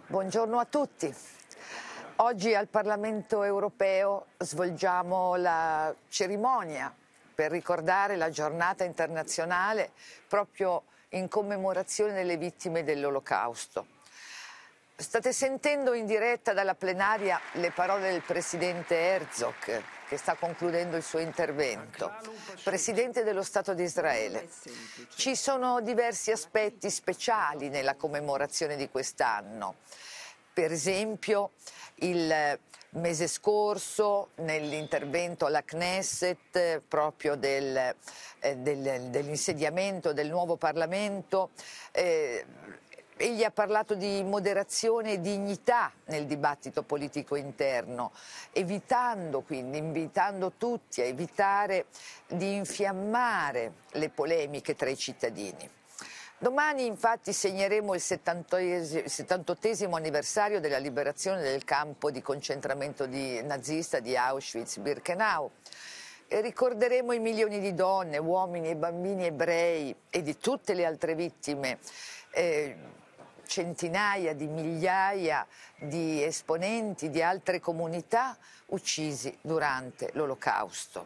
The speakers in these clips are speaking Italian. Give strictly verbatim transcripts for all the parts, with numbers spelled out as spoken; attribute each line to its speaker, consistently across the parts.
Speaker 1: Buongiorno a tutti. Oggi al Parlamento europeo svolgiamo la cerimonia per ricordare la giornata internazionale proprio in commemorazione delle vittime dell'Olocausto. State sentendo in diretta dalla plenaria le parole del Presidente Herzog, che sta concludendo il suo intervento, Presidente dello Stato di Israele. Ci sono diversi aspetti speciali nella commemorazione di quest'anno. Per esempio, il mese scorso, nell'intervento alla Knesset, proprio del, eh, del, dell'insediamento del nuovo Parlamento, eh, egli ha parlato di moderazione e dignità nel dibattito politico interno, evitando quindi, invitando tutti a evitare di infiammare le polemiche tra i cittadini. Domani infatti segneremo il settantottesimo anniversario della liberazione del campo di concentramento di, nazista di Auschwitz-Birkenau e ricorderemo i milioni di donne, uomini e bambini ebrei e di tutte le altre vittime, eh, centinaia di migliaia di esponenti di altre comunità uccisi durante l'Olocausto.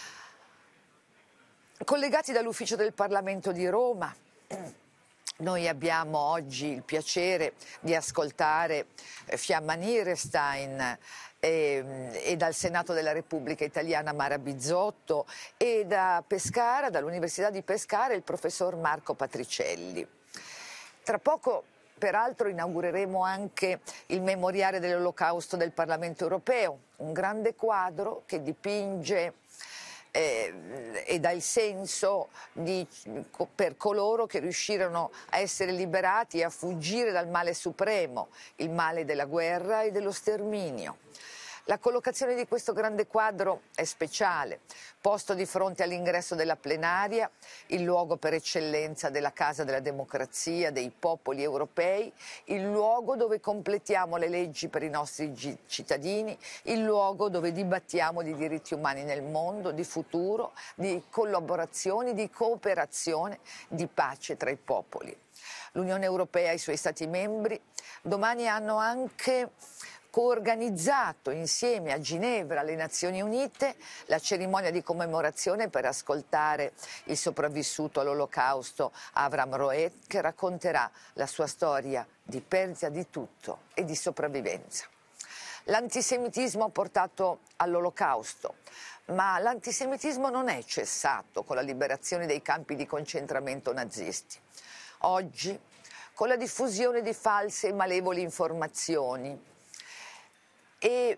Speaker 1: Collegati dall'ufficio del Parlamento di Roma, noi abbiamo oggi il piacere di ascoltare Fiamma Nierestein e, e dal Senato della Repubblica Italiana Mara Bizzotto e da Pescara, dall'Università di Pescara, il professor Marco Patricielli. Tra poco peraltro inaugureremo anche il memoriale dell'Olocausto del Parlamento europeo, un grande quadro che dipinge Eh, e dà il senso di, per coloro che riuscirono a essere liberati e a fuggire dal male supremo, il male della guerra e dello sterminio. La collocazione di questo grande quadro è speciale, posto di fronte all'ingresso della plenaria, il luogo per eccellenza della Casa della Democrazia, dei popoli europei, il luogo dove completiamo le leggi per i nostri cittadini, il luogo dove dibattiamo di diritti umani nel mondo, di futuro, di collaborazione, di cooperazione, di pace tra i popoli. L'Unione Europea e i suoi Stati membri domani hanno anche coorganizzato insieme a Ginevra alle Nazioni Unite la cerimonia di commemorazione per ascoltare il sopravvissuto all'Olocausto Avram Roet, che racconterà la sua storia di perdita di tutto e di sopravvivenza. L'antisemitismo ha portato all'Olocausto, ma l'antisemitismo non è cessato con la liberazione dei campi di concentramento nazisti. Oggi, con la diffusione di false e malevoli informazioni, e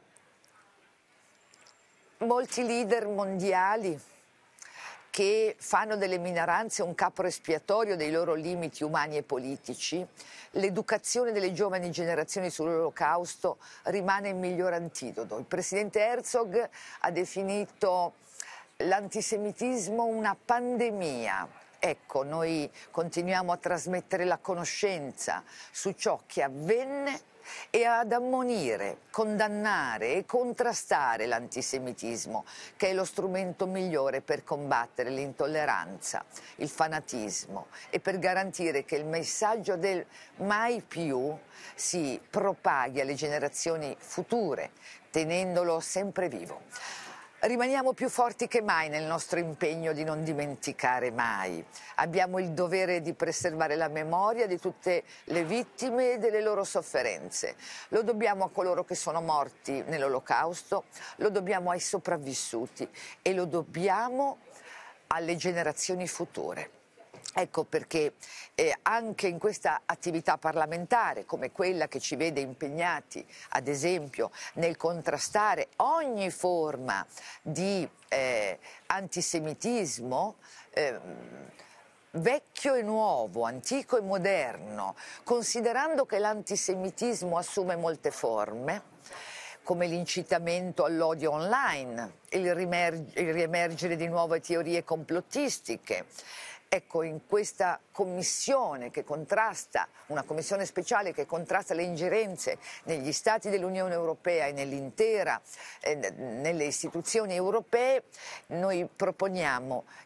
Speaker 1: molti leader mondiali che fanno delle minoranze un capro espiatorio dei loro limiti umani e politici, l'educazione delle giovani generazioni sull'Olocausto rimane il miglior antidoto. Il presidente Herzog ha definito l'antisemitismo una pandemia. Ecco, noi continuiamo a trasmettere la conoscenza su ciò che avvenne e ad ammonire, condannare e contrastare l'antisemitismo, che è lo strumento migliore per combattere l'intolleranza, il fanatismo e per garantire che il messaggio del mai più si propaghi alle generazioni future, tenendolo sempre vivo. Rimaniamo più forti che mai nel nostro impegno di non dimenticare mai. Abbiamo il dovere di preservare la memoria di tutte le vittime e delle loro sofferenze. Lo dobbiamo a coloro che sono morti nell'Olocausto, lo dobbiamo ai sopravvissuti e lo dobbiamo alle generazioni future. Ecco perché eh, anche in questa attività parlamentare, come quella che ci vede impegnati, ad esempio, nel contrastare ogni forma di eh, antisemitismo, eh, vecchio e nuovo, antico e moderno, considerando che l'antisemitismo assume molte forme, come l'incitamento all'odio online, il, il riemergere di nuove teorie complottistiche. Ecco, in questa commissione che contrasta, una commissione speciale che contrasta le ingerenze negli Stati dell'Unione Europea e nell'intera, eh, nelle istituzioni europee, noi proponiamo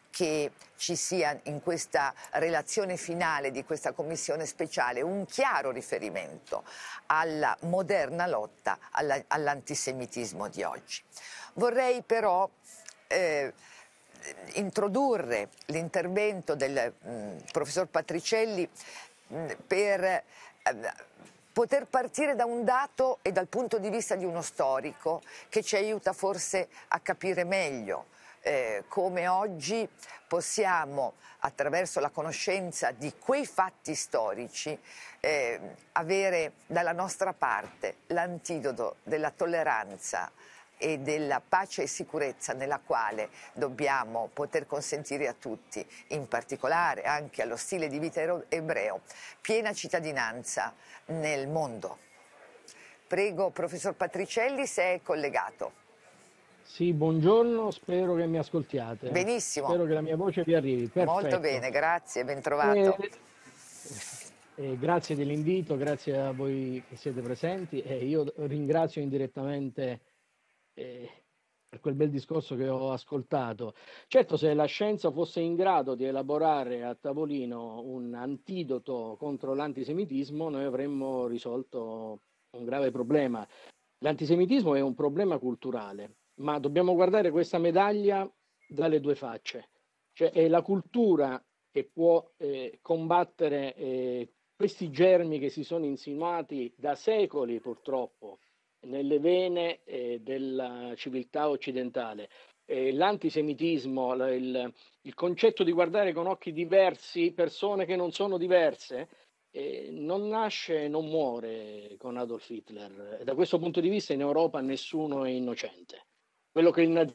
Speaker 1: che ci sia in questa relazione finale di questa commissione speciale un chiaro riferimento alla moderna lotta alla, all'antisemitismo di oggi. Vorrei però eh, introdurre l'intervento del mh, professor Patricielli mh, per eh, poter partire da un dato e dal punto di vista di uno storico che ci aiuta forse a capire meglio eh, come oggi possiamo, attraverso la conoscenza di quei fatti storici, eh, avere dalla nostra parte l'antidoto della tolleranza e della pace e sicurezza nella quale dobbiamo poter consentire a tutti, in particolare anche allo stile di vita ebreo, piena cittadinanza nel mondo. Prego, professor Patricielli, se è collegato.
Speaker 2: Sì, buongiorno, spero che mi ascoltiate.
Speaker 1: Benissimo.
Speaker 2: Spero che la mia voce vi arrivi. Perfetto.
Speaker 1: Molto bene, grazie, ben trovato.
Speaker 2: Eh, eh, grazie dell'invito, grazie a voi che siete presenti e io ringrazio indirettamente eh, per quel bel discorso che ho ascoltato. Certo, se la scienza fosse in grado di elaborare a tavolino un antidoto contro l'antisemitismo, noi avremmo risolto un grave problema. L'antisemitismo è un problema culturale, ma dobbiamo guardare questa medaglia dalle due facce. Cioè è la cultura che può eh, combattere eh, questi germi che si sono insinuati da secoli purtroppo nelle vene eh, della civiltà occidentale. Eh, l'antisemitismo, la- il, il concetto di guardare con occhi diversi persone che non sono diverse, eh, non nasce, non muore con Adolf Hitler. E da questo punto di vista in Europa nessuno è innocente. Quello che il nazismo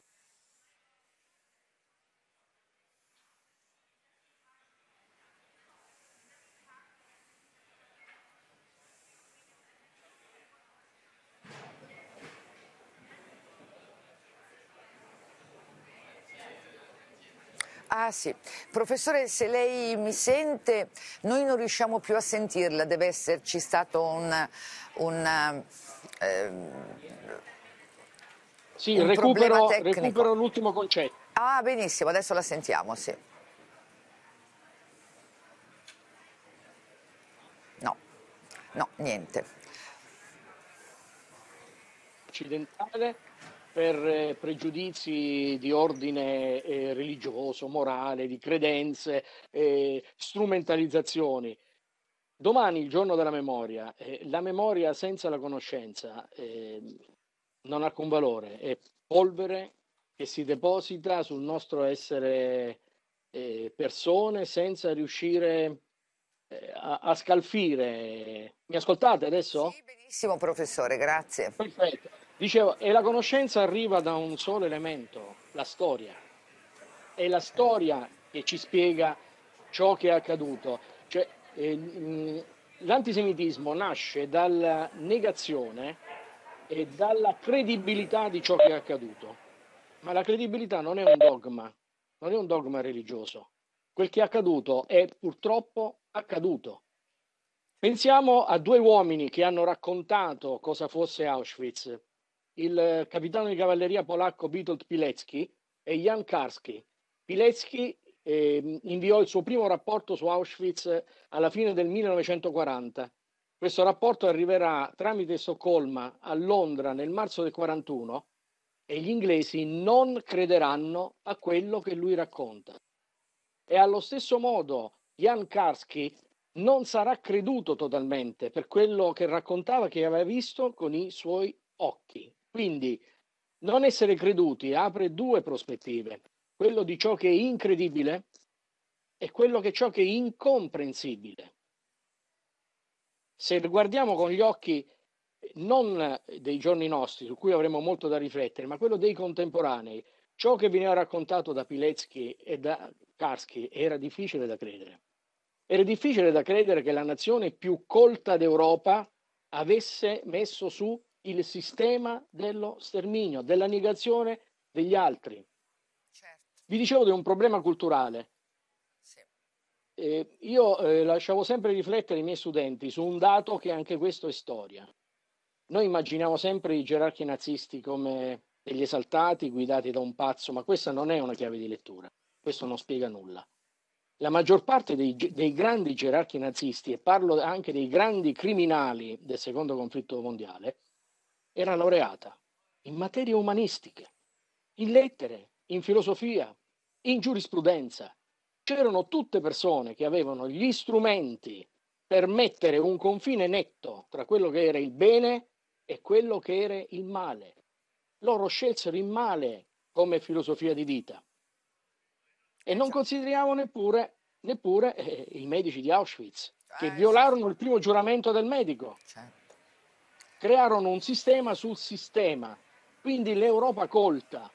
Speaker 1: Ah sì, professore, se lei mi sente, noi non riusciamo più a sentirla, deve esserci stato un, un, eh,
Speaker 2: Sì,
Speaker 1: un problema
Speaker 2: recupero,
Speaker 1: tecnico.
Speaker 2: recupero l'ultimo concetto.
Speaker 1: Ah, benissimo, adesso la sentiamo, sì. No, no, niente.
Speaker 2: Occidentale per eh, pregiudizi di ordine eh, religioso, morale, di credenze, eh, strumentalizzazioni. Domani, il giorno della memoria, eh, la memoria senza la conoscenza eh, non ha alcun valore, è polvere che si deposita sul nostro essere eh, persone senza riuscire eh, a, a scalfire. Mi ascoltate adesso?
Speaker 1: Sì, benissimo, professore, grazie.
Speaker 2: Perfetto. Dicevo, e la conoscenza arriva da un solo elemento, la storia. È la storia che ci spiega ciò che è accaduto. Cioè, eh, mh, l'antisemitismo nasce dalla negazione e dalla credibilità di ciò che è accaduto. Ma la credibilità non è un dogma, non è un dogma religioso. Quel che è accaduto è purtroppo accaduto. Pensiamo a due uomini che hanno raccontato cosa fosse Auschwitz, il capitano di cavalleria polacco Witold Pilecki e Jan Karski. Pilecki eh, inviò il suo primo rapporto su Auschwitz alla fine del millenovecentoquaranta. Questo rapporto arriverà tramite Stoccolma a Londra nel marzo del quarantuno e gli inglesi non crederanno a quello che lui racconta. E allo stesso modo Jan Karski non sarà creduto totalmente per quello che raccontava che aveva visto con i suoi occhi. Quindi non essere creduti apre due prospettive, quello di ciò che è incredibile e quello che è ciò che è incomprensibile. Se guardiamo con gli occhi non dei giorni nostri, su cui avremo molto da riflettere, ma quello dei contemporanei, ciò che veniva raccontato da Pilecki e da Karski era difficile da credere. Era difficile da credere che la nazione più colta d'Europa avesse messo su il sistema dello sterminio, della negazione degli altri.
Speaker 1: Certo.
Speaker 2: Vi dicevo di un problema culturale.
Speaker 1: Sì.
Speaker 2: Eh, io eh, lasciavo sempre riflettere i miei studenti su un dato che anche questo è storia. Noi immaginiamo sempre i gerarchi nazisti come degli esaltati guidati da un pazzo, ma questa non è una chiave di lettura. questo non spiega nulla. La maggior parte dei, dei grandi gerarchi nazisti, e parlo anche dei grandi criminali del secondo conflitto mondiale, era laureata in materie umanistiche, in lettere, in filosofia, in giurisprudenza. C'erano tutte persone che avevano gli strumenti per mettere un confine netto tra quello che era il bene e quello che era il male. Loro scelsero il male come filosofia di vita. E non consideriamo neppure, neppure eh, i medici di Auschwitz, che violarono il primo giuramento del medico. Crearono un sistema sul sistema. Quindi l'Europa colta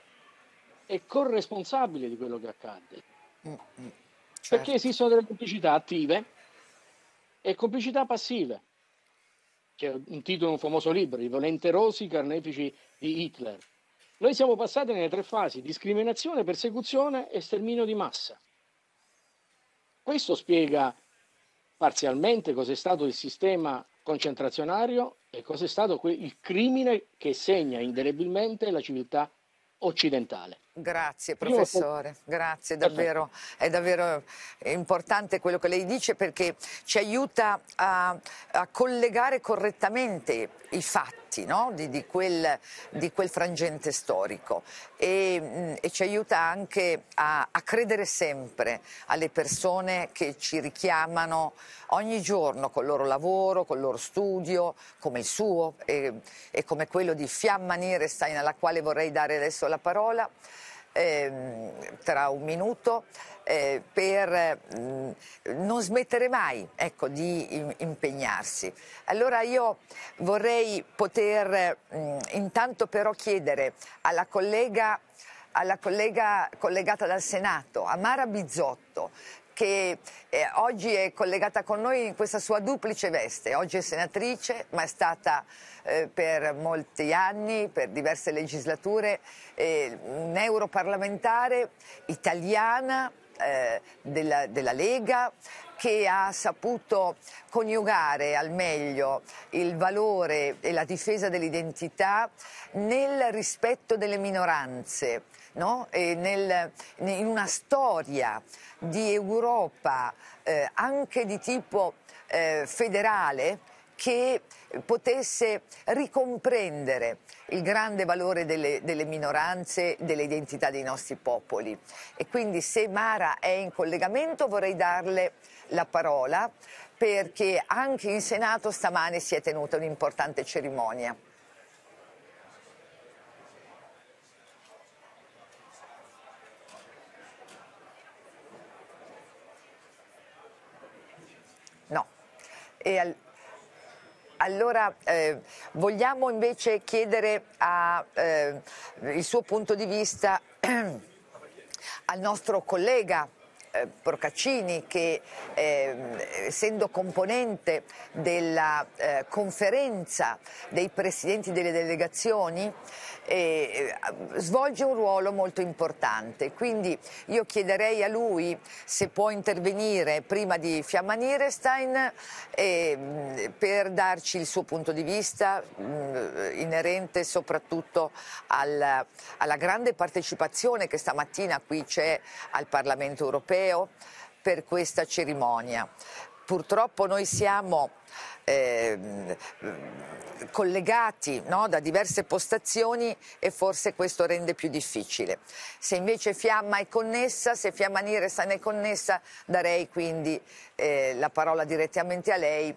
Speaker 2: è corresponsabile di quello che accadde.
Speaker 1: Certo.
Speaker 2: Perché esistono delle complicità attive e complicità passive. C'è un titolo, un famoso libro, I volenterosi carnefici di Hitler. Noi siamo passati nelle tre fasi: discriminazione, persecuzione e sterminio di massa. Questo spiega parzialmente cos'è stato il sistema concentrazionario e cos'è stato il crimine che segna indelebilmente la civiltà occidentale.
Speaker 1: Grazie professore, grazie, davvero, è davvero importante quello che lei dice, perché ci aiuta a, a collegare correttamente i fatti, no? di, di, quel, di quel frangente storico e, e ci aiuta anche a, a credere sempre alle persone che ci richiamano ogni giorno col loro lavoro, col loro studio, come il suo e, e come quello di Fiamma Nierestein, alla quale vorrei dare adesso la parola eh, tra un minuto, eh, per mh, non smettere mai, ecco, di in, impegnarsi. Allora io vorrei poter mh, intanto però chiedere alla collega, alla collega collegata dal Senato, Amara Bizzotto, che eh, oggi è collegata con noi in questa sua duplice veste. Oggi è senatrice, ma è stata eh, per molti anni, per diverse legislature, eh, un'europarlamentare italiana eh, della, della Lega, che ha saputo coniugare al meglio il valore e la difesa dell'identità nel rispetto delle minoranze, no? E nel, in una storia di Europa eh, anche di tipo eh, federale, che potesse ricomprendere il grande valore delle, delle minoranze, delle identità dei nostri popoli. E quindi, se Mara è in collegamento, vorrei darle la parola, perché anche in Senato stamane si è tenuta un'importante cerimonia. No. E al... Allora eh, vogliamo invece chiedere a, eh, il suo punto di vista al nostro collega eh, Procaccini, che eh, essendo componente della eh, conferenza dei presidenti delle delegazioni eh, svolge un ruolo molto importante. Quindi io chiederei a lui se può intervenire prima di Fiamma Nierestein eh, per darci il suo punto di vista mh, inerente soprattutto al, alla grande partecipazione che stamattina qui c'è al Parlamento europeo per questa cerimonia. Purtroppo noi siamo eh, collegati, no, da diverse postazioni e forse questo rende più difficile. Se invece Fiamma è connessa, se Fiamma Nierestein è connessa, darei quindi eh, la parola direttamente a lei.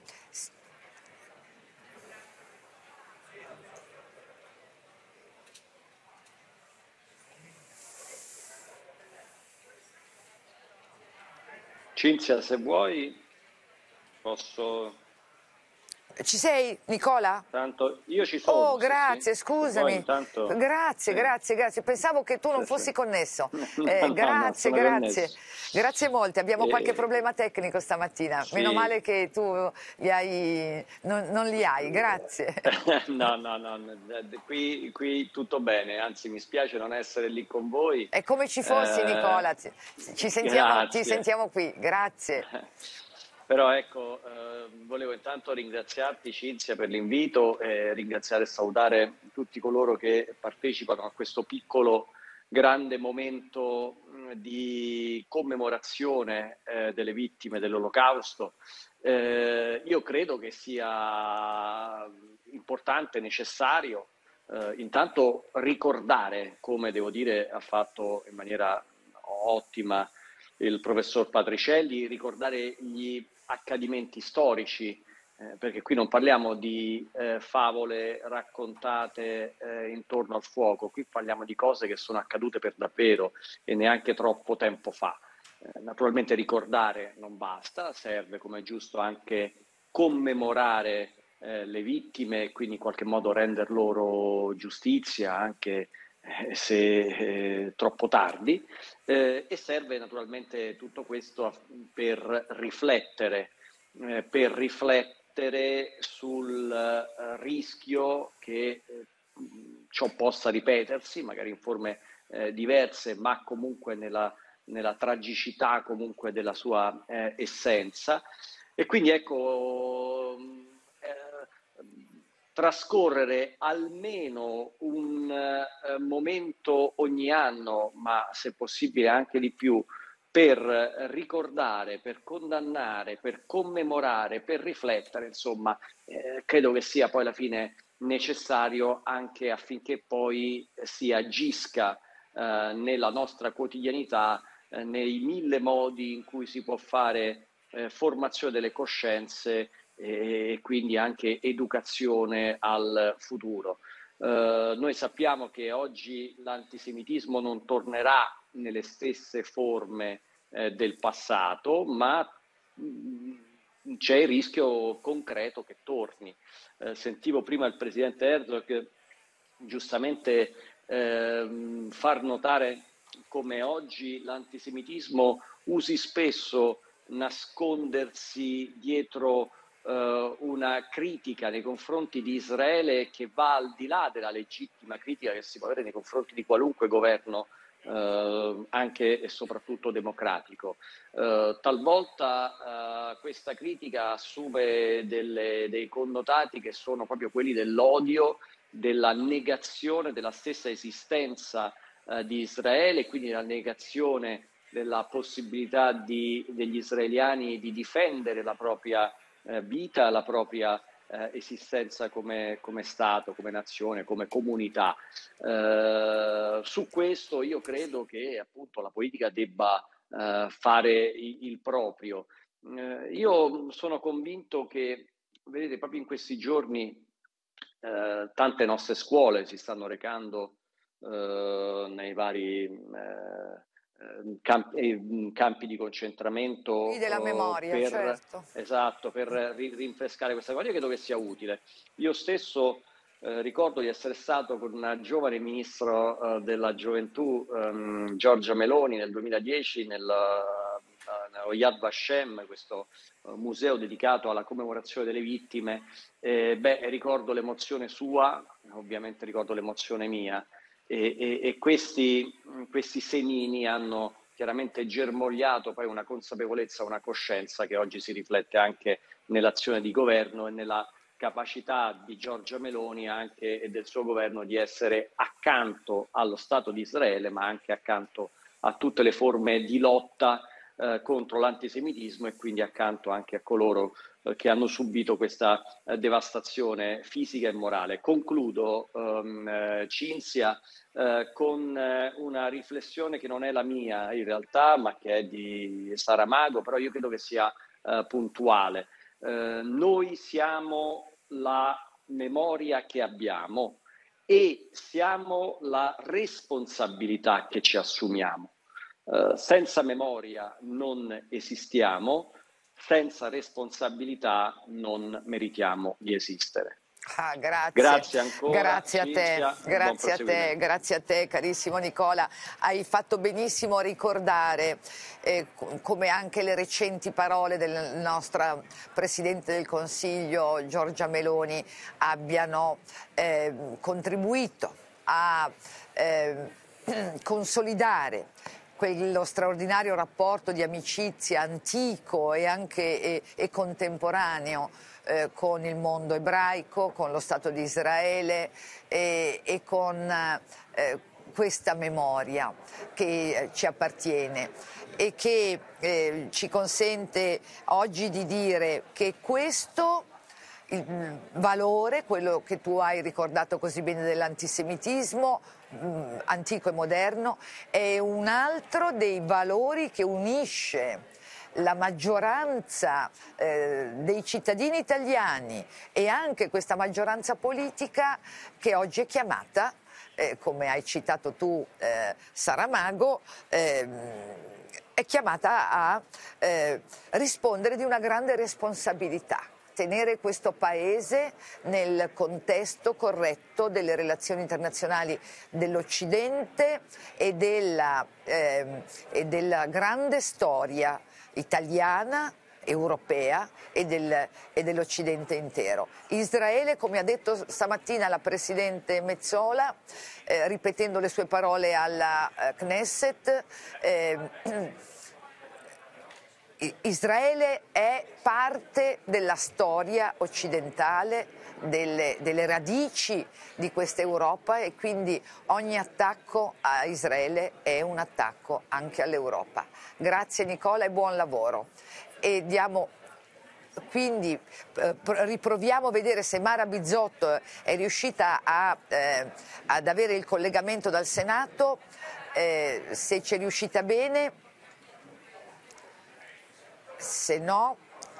Speaker 3: Cinzia, se vuoi posso...
Speaker 1: Ci sei, Nicola?
Speaker 3: Tanto io ci sono.
Speaker 1: Oh, grazie,
Speaker 3: sì, sì.
Speaker 1: scusami.
Speaker 3: Intanto...
Speaker 1: Grazie,
Speaker 3: sì.
Speaker 1: grazie, grazie. Pensavo che tu non
Speaker 3: sì,
Speaker 1: fossi
Speaker 3: sì.
Speaker 1: connesso.
Speaker 3: No,
Speaker 1: Eh,
Speaker 3: no,
Speaker 1: grazie,
Speaker 3: no,
Speaker 1: grazie.
Speaker 3: connesso.
Speaker 1: Grazie molte. Abbiamo
Speaker 3: Eh,
Speaker 1: qualche problema tecnico stamattina.
Speaker 3: sì.
Speaker 1: Meno male che tu li hai... non, non li hai. Grazie.
Speaker 3: no, no, no. Qui, qui tutto bene. Anzi, mi spiace non essere lì con voi.
Speaker 1: È come ci fossi,
Speaker 3: eh,
Speaker 1: Nicola. Ci sentiamo, ci sentiamo qui. Grazie.
Speaker 3: Però ecco, eh, volevo intanto ringraziarti Cinzia per l'invito e ringraziare e salutare tutti coloro che partecipano a questo piccolo grande momento di commemorazione eh, delle vittime dell'Olocausto. Eh, io credo che sia importante, necessario, eh, intanto ricordare, come devo dire ha fatto in maniera ottima il professor Patricielli, ricordare gli accadimenti storici, eh, perché qui non parliamo di eh, favole raccontate eh, intorno al fuoco, qui parliamo di cose che sono accadute per davvero e neanche troppo tempo fa. Eh, naturalmente ricordare non basta, serve, come è giusto, anche commemorare eh, le vittime e quindi in qualche modo render loro giustizia, anche eh, se eh, troppo tardi, eh, e serve naturalmente tutto questo per riflettere, eh, per riflettere sul eh, rischio che eh, ciò possa ripetersi, magari in forme eh, diverse, ma comunque nella, nella tragicità comunque della sua eh, essenza. E quindi ecco, eh, trascorrere almeno un eh, momento ogni anno, ma se possibile anche di più, per ricordare, per condannare, per commemorare, per riflettere, insomma, eh, credo che sia poi alla fine necessario anche affinché poi si agisca eh, nella nostra quotidianità, eh, nei mille modi in cui si può fare eh, formazione delle coscienze e quindi anche educazione al futuro. Eh, noi sappiamo che oggi l'antisemitismo non tornerà nelle stesse forme eh, del passato, ma mh, c'è il rischio concreto che torni. Eh, sentivo prima il presidente Herzog giustamente eh, far notare come oggi l'antisemitismo usi spesso nascondersi dietro eh, una critica nei confronti di Israele che va al di là della legittima critica che si può avere nei confronti di qualunque governo eh, anche e soprattutto democratico. Eh, talvolta eh, questa critica assume delle, dei connotati che sono proprio quelli dell'odio, della negazione della stessa esistenza eh, di Israele, quindi la negazione della possibilità di, degli israeliani di difendere la propria eh, vita, la propria eh, esistenza come, come Stato, come nazione, come comunità. Eh, su questo io credo che appunto la politica debba eh, fare il, il proprio. Eh, io sono convinto che, vedete, proprio in questi giorni eh, tante nostre scuole si stanno recando eh, nei vari eh, Campi, campi di concentramento
Speaker 1: della memoria,
Speaker 3: per,
Speaker 1: certo.
Speaker 3: esatto, per rinfrescare questa cosa. Io credo che sia utile. Io stesso eh, ricordo di essere stato con una giovane ministro eh, della gioventù, ehm, Giorgia Meloni, nel duemiladieci nel, uh, nello Yad Vashem, questo uh, museo dedicato alla commemorazione delle vittime. Eh, beh, ricordo l'emozione sua, ovviamente ricordo l'emozione mia. E, e, e questi, questi semini hanno chiaramente germogliato poi una consapevolezza, una coscienza che oggi si riflette anche nell'azione di governo e nella capacità di Giorgia Meloni anche e del suo governo di essere accanto allo Stato di Israele, ma anche accanto a tutte le forme di lotta eh, contro l'antisemitismo e quindi accanto anche a coloro eh, che hanno subito questa eh, devastazione fisica e morale. Concludo, um, eh, Cinzia, eh, con eh, una riflessione che non è la mia in realtà, ma che è di Saramago, però io credo che sia eh, puntuale. Eh, noi siamo la memoria che abbiamo e siamo la responsabilità che ci assumiamo. Uh, senza memoria non esistiamo, senza responsabilità non meritiamo di esistere.
Speaker 1: Ah, grazie.
Speaker 3: Grazie ancora.
Speaker 1: Grazie a te,
Speaker 3: Cinzia,
Speaker 1: grazie a te, grazie a te carissimo Nicola. Hai fatto benissimo a ricordare, eh, come anche le recenti parole del nostra Presidente del Consiglio Giorgia Meloni abbiano eh, contribuito a eh, consolidare quello straordinario rapporto di amicizia antico e anche e, e contemporaneo eh, con il mondo ebraico, con lo Stato di Israele e, e con eh, questa memoria che ci appartiene e che eh, ci consente oggi di dire che questo il valore, quello che tu hai ricordato così bene dell'antisemitismo mh, antico e moderno, è un altro dei valori che unisce la maggioranza eh, dei cittadini italiani e anche questa maggioranza politica che oggi è chiamata, eh, come hai citato tu eh, Saramago, eh, è chiamata a eh, rispondere di una grande responsabilità. Tenere questo paese nel contesto corretto delle relazioni internazionali dell'Occidente e della, eh, e della grande storia italiana, europea e, del, e dell'Occidente intero. Israele, come ha detto stamattina la Presidente Metsola, eh, ripetendo le sue parole alla eh, Knesset, eh, Israele è parte della storia occidentale, delle, delle radici di questa Europa e quindi ogni attacco a Israele è un attacco anche all'Europa. Grazie Nicola e buon lavoro. E diamo, quindi eh, riproviamo a vedere se Mara Bizzotto è riuscita a, eh, ad avere il collegamento dal Senato, eh, se ci è riuscita bene. Se no,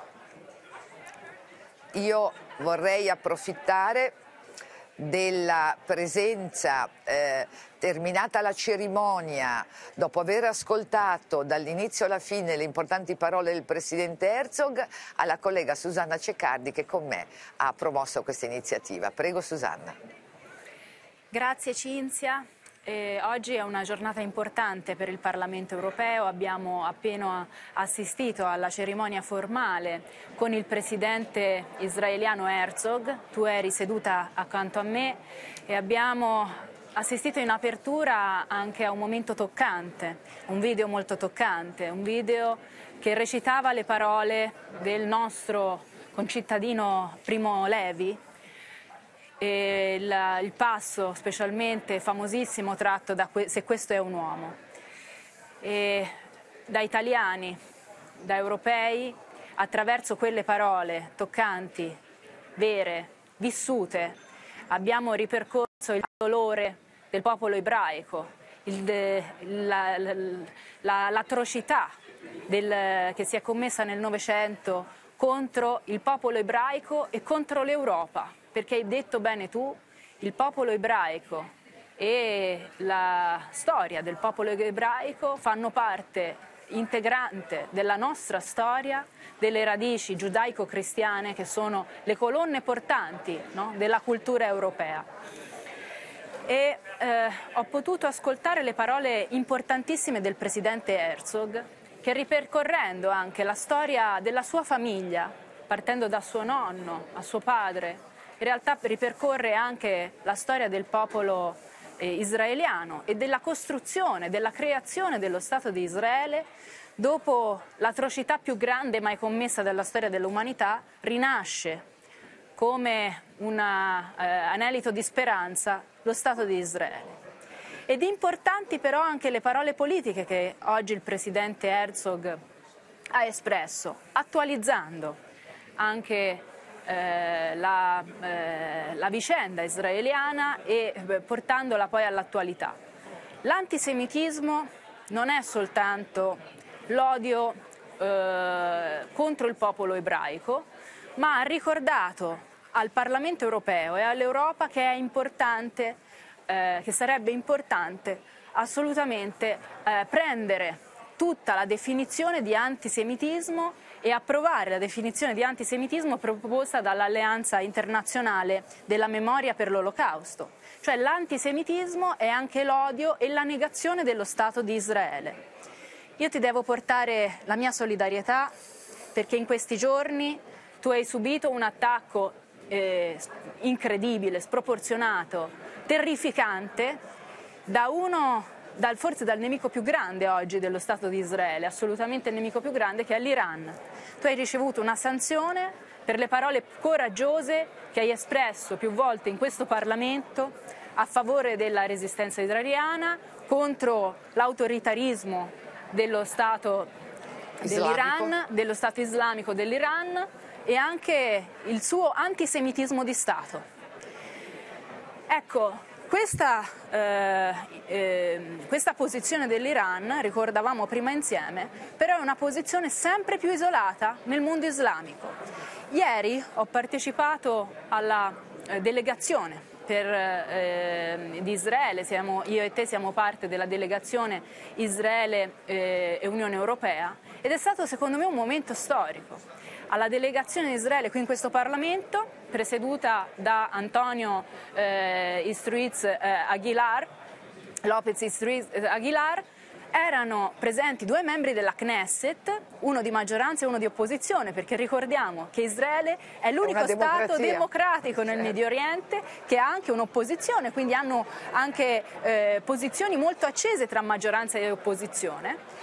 Speaker 1: io vorrei approfittare della presenza, eh, terminata la cerimonia, dopo aver ascoltato dall'inizio alla fine le importanti parole del Presidente Herzog, alla collega Susanna Ceccardi che con me ha promosso questa iniziativa. Prego Susanna.
Speaker 4: Grazie Cinzia. Eh, oggi è una giornata importante per il Parlamento europeo, abbiamo appena assistito alla cerimonia formale con il presidente israeliano Herzog, tu eri seduta accanto a me e abbiamo assistito in apertura anche a un momento toccante, un video molto toccante, un video che recitava le parole del nostro concittadino Primo Levi, e il, il passo specialmente famosissimo tratto da que, Se questo è un uomo. E da italiani, da europei, attraverso quelle parole toccanti, vere, vissute, abbiamo ripercorso il dolore del popolo ebraico, il de, la, la, la, l'atrocità del, che si è commessa nel Novecento contro il popolo ebraico e contro l'Europa. Perché hai detto bene tu, il popolo ebraico e la storia del popolo ebraico fanno parte integrante della nostra storia, delle radici giudaico-cristiane che sono le colonne portanti, no, della cultura europea. E eh, ho potuto ascoltare le parole importantissime del presidente Herzog, che ripercorrendo anche la storia della sua famiglia, partendo da suo nonno a suo padre, in realtà ripercorre anche la storia del popolo eh, israeliano e della costruzione, della creazione dello Stato di Israele dopo l'atrocità più grande mai commessa dalla storia dell'umanità, rinasce come un eh, anelito di speranza lo Stato di Israele. Ed importanti però anche le parole politiche che oggi il presidente Herzog ha espresso, attualizzando anche Eh, la, eh, la vicenda israeliana e eh, portandola poi all'attualità. L'antisemitismo non è soltanto l'odio eh, contro il popolo ebraico, ma ha ricordato al Parlamento europeo e all'Europa che è importante, eh, che sarebbe importante assolutamente eh, prendere tutta la definizione di antisemitismo e approvare la definizione di antisemitismo proposta dall'Alleanza Internazionale della Memoria per l'Olocausto. Cioè l'antisemitismo è anche l'odio e la negazione dello Stato di Israele. Io ti devo portare la mia solidarietà perché in questi giorni tu hai subito un attacco eh, incredibile, sproporzionato, terrificante da uno... Dal, forse dal nemico più grande oggi dello Stato di Israele, assolutamente il nemico più grande, che è l'Iran. Tu hai ricevuto una sanzione per le parole coraggiose che hai espresso più volte in questo Parlamento a favore della resistenza israeliana, contro l'autoritarismo dello Stato dell'Iran, dello Stato islamico dell'Iran e anche il suo antisemitismo di Stato. Ecco, questa, eh, eh, questa posizione dell'Iran, ricordavamo prima insieme, però è una posizione sempre più isolata nel mondo islamico. Ieri ho partecipato alla eh, delegazione per, eh, di Israele, siamo, io e te siamo parte della delegazione Israele eh, e Unione Europea, ed è stato secondo me un momento storico. Alla delegazione di Israele qui in questo Parlamento, presieduta da Antonio eh, Istruiz eh, Aguilar, Lopez Istruiz eh, Aguilar, erano presenti due membri della Knesset, uno di maggioranza e uno di opposizione, perché ricordiamo che Israele è l'unico Stato democratico nel Medio Oriente che ha anche un'opposizione, quindi hanno anche eh, posizioni molto accese tra maggioranza e opposizione.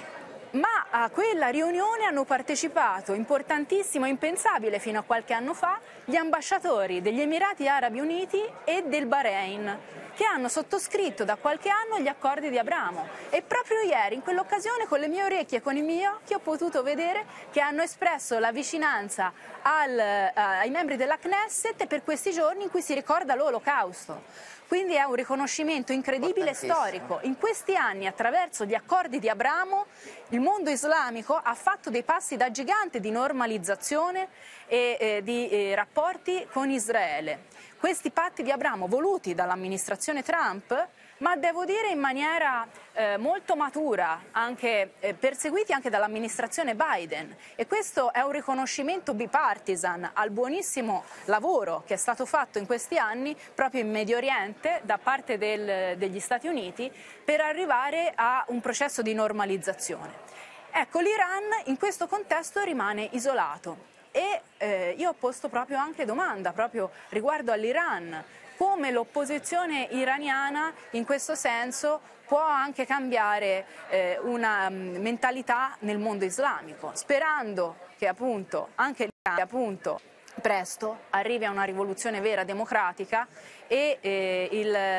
Speaker 4: Ma a quella riunione hanno partecipato, importantissimo e impensabile fino a qualche anno fa, gli ambasciatori degli Emirati Arabi Uniti e del Bahrain, che hanno sottoscritto da qualche anno gli accordi di Abramo. E proprio ieri, in quell'occasione, con le mie orecchie e con i miei occhi, ho potuto vedere che hanno espresso la vicinanza al, eh, ai membri della Knesset per questi giorni in cui si ricorda l'Olocausto. Quindi è un riconoscimento incredibile e storico. In questi anni, attraverso gli accordi di Abramo, il mondo islamico ha fatto dei passi da gigante di normalizzazione e eh, di eh, rapporti con Israele. Questi patti di Abramo voluti dall'amministrazione Trump, ma devo dire in maniera eh, molto matura, anche, eh, perseguiti anche dall'amministrazione Biden, e questo è un riconoscimento bipartisan al buonissimo lavoro che è stato fatto in questi anni proprio in Medio Oriente da parte del, degli Stati Uniti per arrivare a un processo di normalizzazione. Ecco, l'Iran in questo contesto rimane isolato e eh, io ho posto proprio anche domanda proprio riguardo all'Iran, come l'opposizione iraniana in questo senso può anche cambiare eh, una mentalità nel mondo islamico, sperando che appunto anche l'Iran appunto presto arrivi a una rivoluzione vera democratica e eh,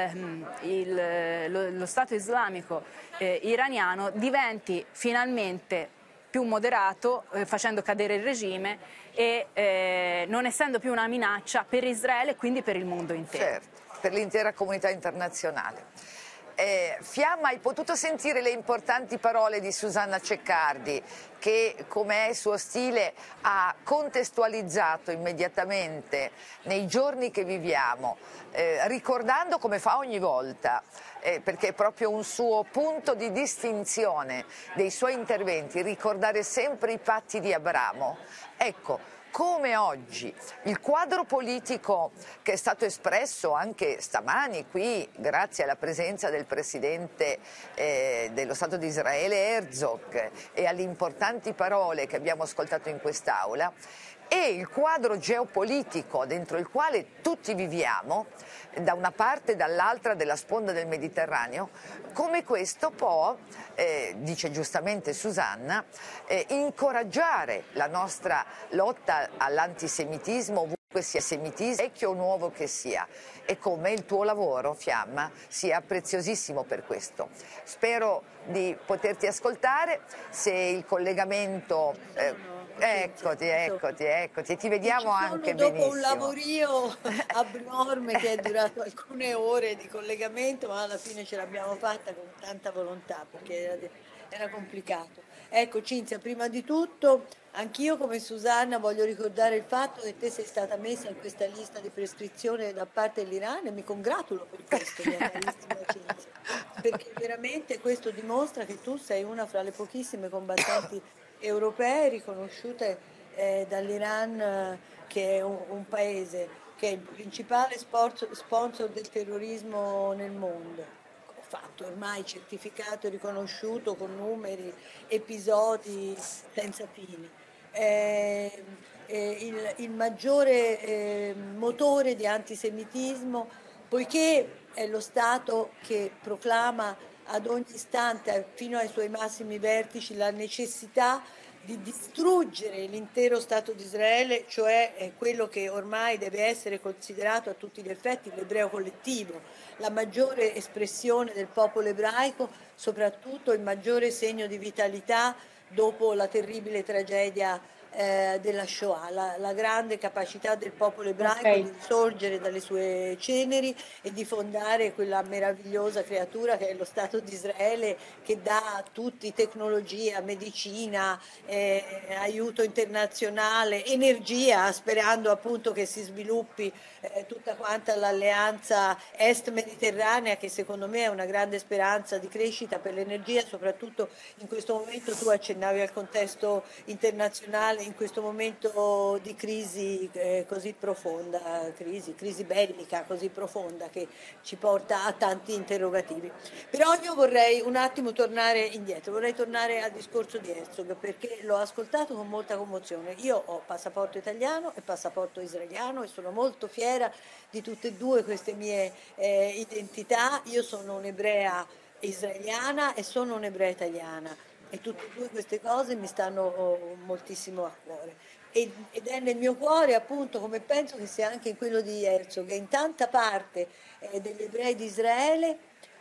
Speaker 4: il, il, lo, lo Stato islamico eh, iraniano diventi finalmente più moderato, eh, facendo cadere il regime e eh, non essendo più una minaccia per Israele e quindi per il mondo intero.
Speaker 1: Certo, per l'intera comunità internazionale. Eh, Fiamma, hai potuto sentire le importanti parole di Susanna Ceccardi che, come è suo stile, ha contestualizzato immediatamente nei giorni che viviamo, eh, ricordando come fa ogni volta, eh, perché è proprio un suo punto di distinzione dei suoi interventi, ricordare sempre i patti di Abramo. Ecco, come oggi il quadro politico che è stato espresso anche stamani qui grazie alla presenza del Presidente eh, dello Stato di Israele Herzog e alle importanti parole che abbiamo ascoltato in quest'Aula, e il quadro geopolitico dentro il quale tutti viviamo, da una parte e dall'altra della sponda del Mediterraneo, come questo può, eh, dice giustamente Susanna, eh, incoraggiare la nostra lotta all'antisemitismo, ovunque sia semitismo, vecchio o nuovo che sia, e come il tuo lavoro, Fiamma, sia preziosissimo per questo. Spero di poterti ascoltare, se il collegamento... Eh, Eccoti, eccoti, eccoti, e ti vediamo anche
Speaker 5: dopo
Speaker 1: benissimo.
Speaker 5: Dopo un lavorio abnorme che è durato alcune ore di collegamento, ma alla fine ce l'abbiamo fatta con tanta volontà, perché era, era complicato. Ecco Cinzia, prima di tutto, anch'io come Susanna voglio ricordare il fatto che te sei stata messa in questa lista di prescrizione da parte dell'Iran e mi congratulo per questo, mia carissima Cinzia, perché veramente questo dimostra che tu sei una fra le pochissime combattenti europee riconosciute eh, dall'Iran, eh, che è un, un paese che è il principale sponsor, sponsor del terrorismo nel mondo, fatto ormai certificato e riconosciuto con numeri, episodi senza fine. Eh, eh, il, il maggiore eh, motore di antisemitismo, poiché è lo Stato che proclama ad ogni istante, fino ai suoi massimi vertici, la necessità di distruggere l'intero Stato di Israele, cioè eh, quello che ormai deve essere considerato a tutti gli effetti l'ebreo collettivo, la maggiore espressione del popolo ebraico, soprattutto il maggiore segno di vitalità dopo la terribile tragedia eh, della Shoah, la, la grande capacità del popolo ebraico
Speaker 4: Ok.
Speaker 5: di risorgere dalle sue ceneri e di fondare quella meravigliosa creatura che è lo Stato di Israele, che dà a tutti tecnologia, medicina, eh, aiuto internazionale, energia, sperando appunto che si sviluppi eh, tutta quanta l'alleanza est-mediterranea, che secondo me è una grande speranza di crescita per l'energia, soprattutto in questo momento. Tu accennavi al contesto internazionale, in questo momento di crisi eh, così profonda, crisi, crisi bellica così profonda, che ci porta a tanti interrogativi. Però io vorrei un attimo tornare indietro, vorrei tornare al discorso di Herzog, perché l'ho ascoltato con molta commozione. Io ho passaporto italiano e passaporto israeliano e sono molto fiera di tutte e due queste mie eh, identità. Io sono un'ebrea israeliana e sono un'ebrea italiana, e tutte e due queste cose mi stanno oh, moltissimo a cuore. Ed ed è nel mio cuore, appunto, come penso che sia anche in quello di Herzog, che in tanta parte eh, degli ebrei di Israele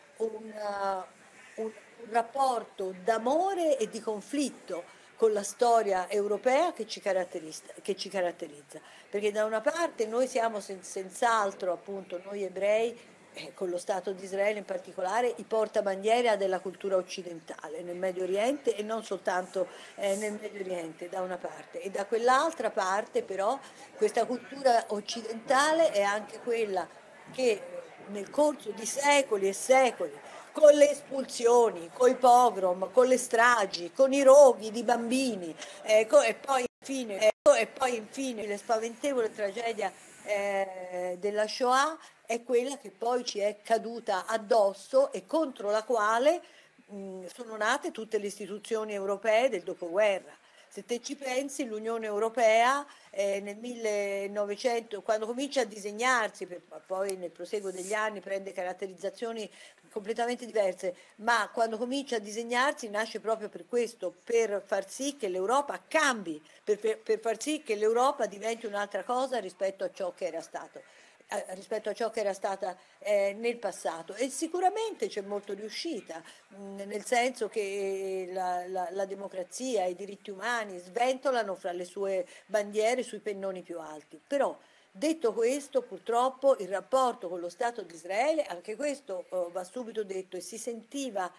Speaker 5: una- un, un rapporto d'amore e di conflitto con la storia europea che ci caratterizza, che ci caratterizza. Perché da una parte noi siamo sen- senz'altro, appunto, noi ebrei, eh, con lo Stato di Israele in particolare, i portabandiera della cultura occidentale nel Medio Oriente, e non soltanto eh, nel Medio Oriente, da una parte. E da quell'altra parte però questa cultura occidentale è anche quella che nel corso di secoli e secoli, con le espulsioni, con i pogrom, con le stragi, con i roghi di bambini, eh, co- e poi infine, eh, co- e poi infine la spaventevole tragedia eh, della Shoah, è quella che poi ci è caduta addosso e contro la quale mh, sono nate tutte le istituzioni europee del dopoguerra. Se te ci pensi, l'Unione Europea eh, nel millenovecento, quando comincia a disegnarsi, per- poi nel proseguo degli anni prende caratterizzazioni completamente diverse, ma quando comincia a disegnarsi nasce proprio per questo, per far sì che l'Europa cambi, per, per- per far sì che l'Europa diventi un'altra cosa rispetto a ciò che era stato eh, rispetto a ciò che era stata eh, nel passato, e sicuramente c'è molto riuscita, mh, nel senso che la, la- la democrazia e i diritti umani sventolano fra le sue bandiere sui pennoni più alti. Però, detto questo, purtroppo il rapporto con lo Stato di Israele, anche questo eh, va subito detto, e si sentiva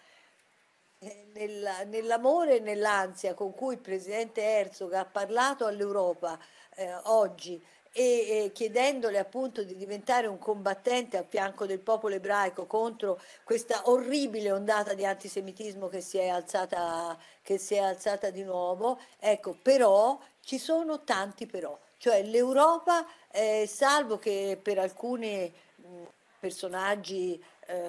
Speaker 5: eh, nella- nell'amore e nell'ansia con cui il presidente Herzog ha parlato all'Europa eh, oggi, e, e chiedendole appunto di diventare un combattente a fianco del popolo ebraico contro questa orribile ondata di antisemitismo che si è alzata, che si è alzata di nuovo. Ecco, però ci sono tanti però, cioè l'Europa, eh, salvo che per alcuni mh, personaggi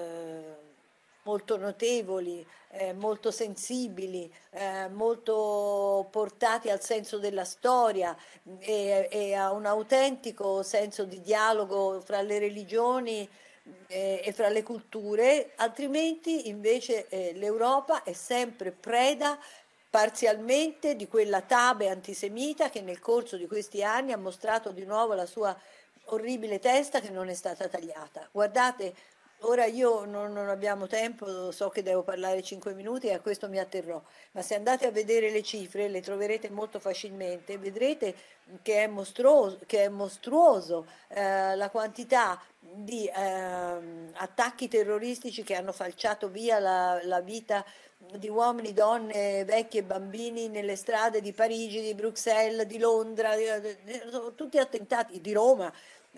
Speaker 5: eh, molto notevoli, eh, molto sensibili, eh, molto portati al senso della storia mh, e, e a un autentico senso di dialogo fra le religioni mh, e, e fra le culture, altrimenti invece eh, l'Europa è sempre preda parzialmente di quella tabe antisemita che nel corso di questi anni ha mostrato di nuovo la sua orribile testa, che non è stata tagliata. Guardate, ora io non, non abbiamo tempo, so che devo parlare cinque minuti e a questo mi atterrò, ma se andate a vedere le cifre le troverete molto facilmente, vedrete che è mostruoso, che è mostruoso eh, la quantità di ehm, attacchi terroristici che hanno falciato via la, la vita di uomini, donne, vecchi e bambini nelle strade di Parigi, di Bruxelles, di Londra, di- di- sono tutti attentati, di Roma,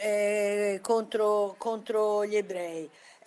Speaker 5: eh, contro, contro gli ebrei.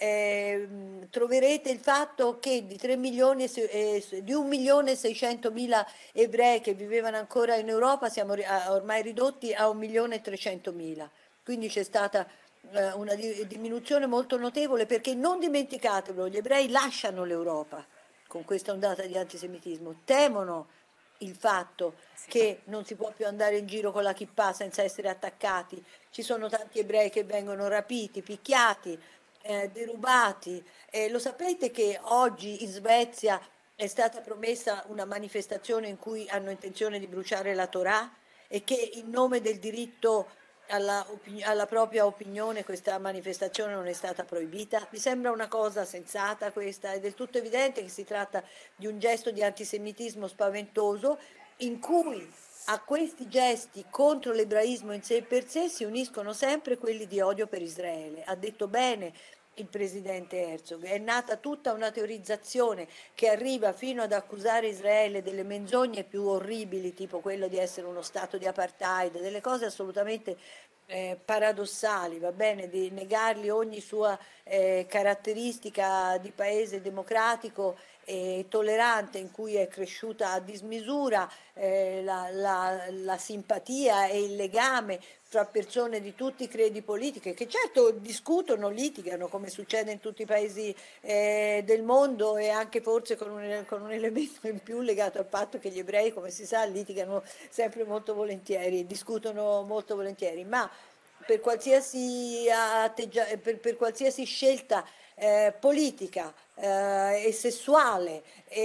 Speaker 5: Eh, troverete il fatto che di, tre milioni e se- eh, di un milione e seicentomila ebrei che vivevano ancora in Europa siamo ri- a- ormai ridotti a un milione e trecentomila. Quindi c'è stata eh, una di- diminuzione molto notevole, perché non dimenticatelo, gli ebrei lasciano l'Europa con questa ondata di antisemitismo, temono il fatto che non si può più andare in giro con la kippah senza essere attaccati. Ci sono tanti ebrei che vengono rapiti, picchiati, eh, derubati. Eh, lo sapete che oggi in Svezia è stata promessa una manifestazione in cui hanno intenzione di bruciare la Torah e che in nome del diritto alla, alla propria opinione questa manifestazione non è stata proibita. Mi sembra una cosa sensata questa, è del tutto evidente che si tratta di un gesto di antisemitismo spaventoso in cui a questi gesti contro l'ebraismo in sé per sé si uniscono sempre quelli di odio per Israele. Ha detto bene il presidente Herzog, è nata tutta una teorizzazione che arriva fino ad accusare Israele delle menzogne più orribili, tipo quello di essere uno stato di apartheid, delle cose assolutamente eh, paradossali, va bene, di negargli ogni sua eh, caratteristica di paese democratico e tollerante in cui è cresciuta a dismisura, eh, la, la, la simpatia e il legame fra persone di tutti i credi politici, che certo discutono, litigano, come succede in tutti i paesi eh, del mondo, e anche forse con un, con un elemento in più legato al fatto che gli ebrei, come si sa, litigano sempre molto volentieri, discutono molto volentieri, ma per qualsiasi, atteggia- per, per qualsiasi scelta eh, politica eh, e sessuale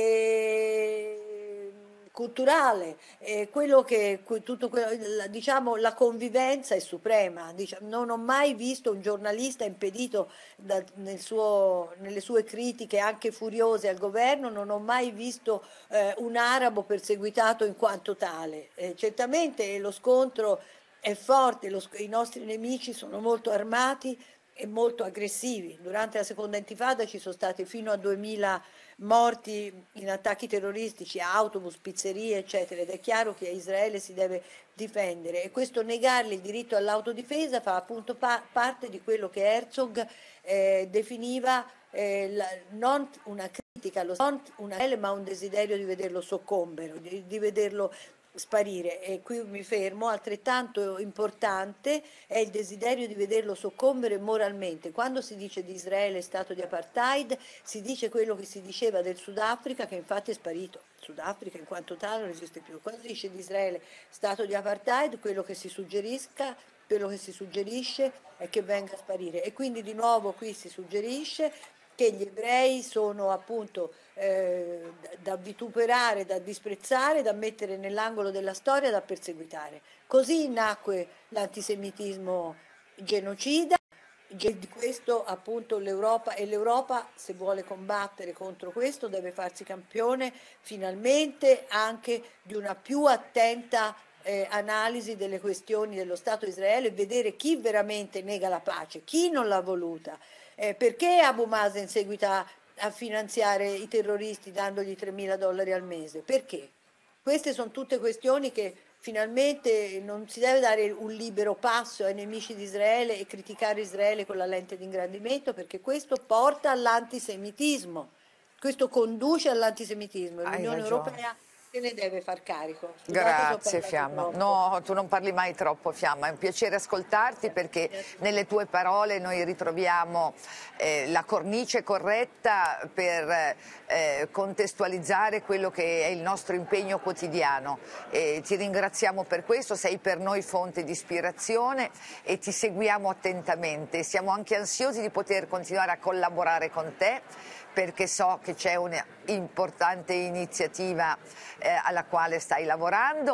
Speaker 5: e culturale, e quello che tutto quello, diciamo, la convivenza è suprema. Diciamo, non ho mai visto un giornalista impedito da, nel suo, nelle sue critiche anche furiose al governo, non ho mai visto eh, un arabo perseguitato in quanto tale. Eh, certamente lo scontro è forte, lo, i nostri nemici sono molto armati e molto aggressivi. Durante la seconda intifada ci sono stati fino a duemila morti in attacchi terroristici a autobus, pizzerie, eccetera, ed è chiaro che Israele si deve difendere, e questo negargli il diritto all'autodifesa fa appunto pa- parte di quello che Herzog eh, definiva eh, la, non una critica, allo, non una ma un desiderio di vederlo soccombere, di, di vederlo sparire. E qui mi fermo. Altrettanto importante è il desiderio di vederlo soccombere moralmente. Quando si dice di Israele stato di apartheid, si dice quello che si diceva del Sudafrica, che infatti è sparito. Il Sudafrica in quanto tale non esiste più. Quando si dice di Israele stato di apartheid, quello che si suggerisca quello che si suggerisce è che venga a sparire, e quindi di nuovo qui si suggerisce che gli ebrei sono appunto eh, da vituperare, da disprezzare, da mettere nell'angolo della storia, da perseguitare. Così nacque l'antisemitismo genocida. Di questo appunto l'Europa, e l'Europa, se vuole combattere contro questo, deve farsi campione finalmente anche di una più attenta eh, analisi delle questioni dello Stato di Israele, e vedere chi veramente nega la pace, chi non l'ha voluta. Eh, perché Abu Mazen seguita a finanziare i terroristi dandogli tremila dollari al mese? Perché? Queste sono tutte questioni che finalmente non si deve dare un libero passo ai nemici di Israele e criticare Israele con la lente di ingrandimento, perché questo porta all'antisemitismo, questo conduce all'antisemitismo, e
Speaker 1: Hai
Speaker 5: l'Unione
Speaker 1: ragione.
Speaker 5: Europea se ne deve far carico. Scusate
Speaker 1: Grazie
Speaker 5: se ho parlato
Speaker 1: Fiamma.
Speaker 5: troppo.
Speaker 1: No, tu non parli mai troppo, Fiamma, è un piacere ascoltarti, perché nelle tue parole noi ritroviamo eh, la cornice corretta per eh, contestualizzare quello che è il nostro impegno quotidiano. E ti ringraziamo per questo, sei per noi fonte di ispirazione e ti seguiamo attentamente. Siamo anche ansiosi di poter continuare a collaborare con te, perché so che c'è un'importante iniziativa eh, alla quale stai lavorando.